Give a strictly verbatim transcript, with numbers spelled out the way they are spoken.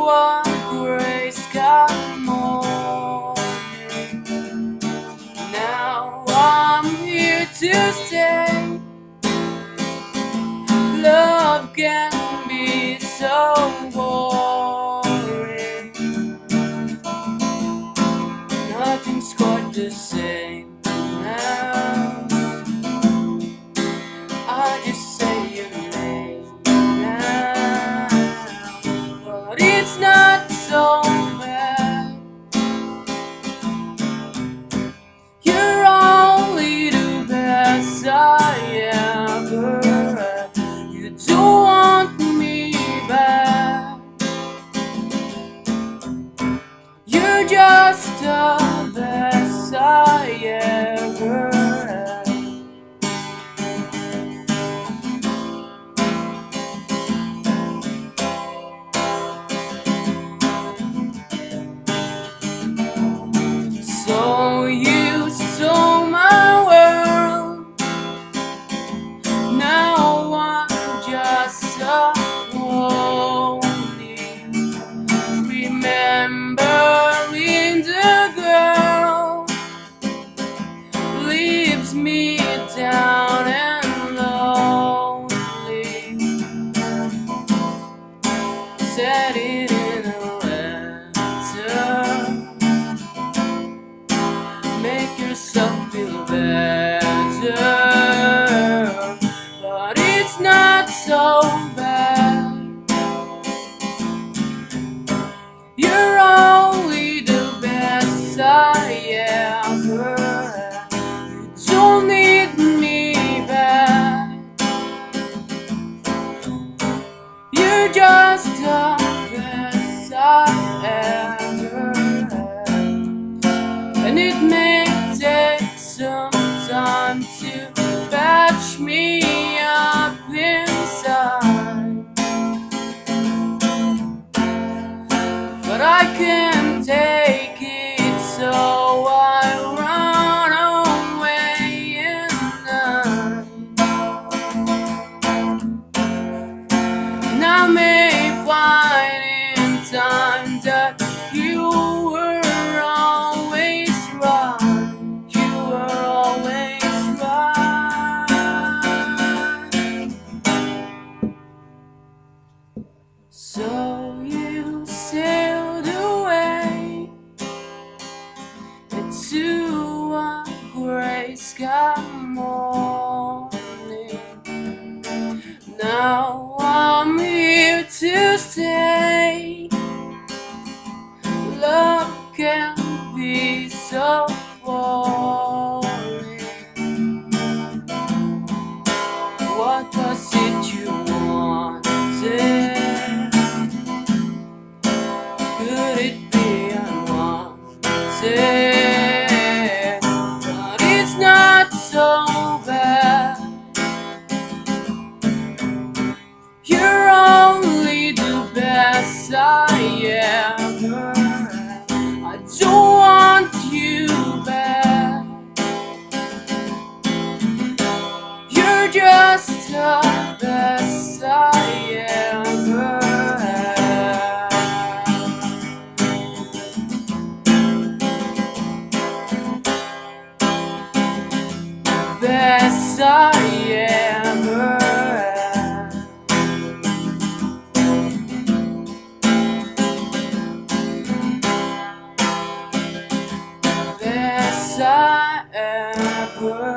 a gray sky morning. Now I'm here to stay. Love can be so boring. Nothing's quite the same now. I just say your name now, but it's not so bad. You're only the best I ever had. You don't want me back. You're just the best I ever had. So you stole my world. Now I'm just a lonely, remembering the girl leaves me down and lonely. Said it in a letter. Make yourself feel better, but it's not so bad. You're only the best I ever had. You don't need me back. You're just the best I ever had. And it may take some time to patch me up inside, but I can't take it, so I run away at night. And I may find in time that you were always right. You were always right. So you sailed away into a gray sky morning. Now I'm here to stay. Love can be so boring. What was it you wanted? Could it be unwanted? But it's not so bad. You're only the best I ever had. I don't want you back. You're just the best I ever had. Best I ever had. Best I ever